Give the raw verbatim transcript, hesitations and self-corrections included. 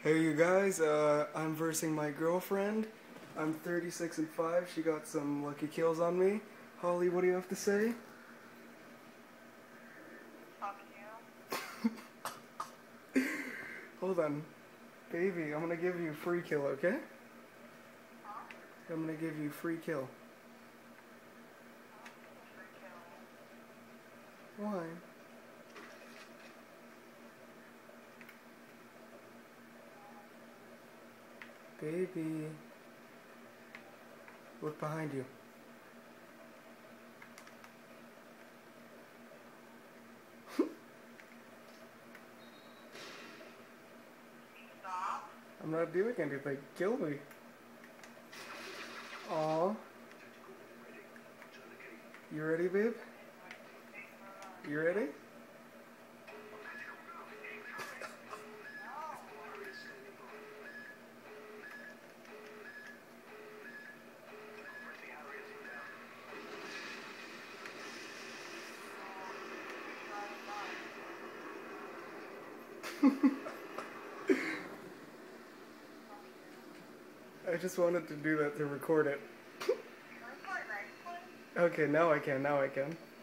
Hey you guys, uh, I'm versing my girlfriend. I'm thirty-six and five. She got some lucky kills on me. Holly, what do you have to say? Fuck you. Hold on. Baby, I'm gonna give you a free kill, okay? Huh? I'm gonna give you a free kill. Why? Baby. Look behind you. Stop. I'm not doing anything. Kill me. Aw. You ready, babe? You ready? I just wanted to do that to record it. Okay, now I can, now I can.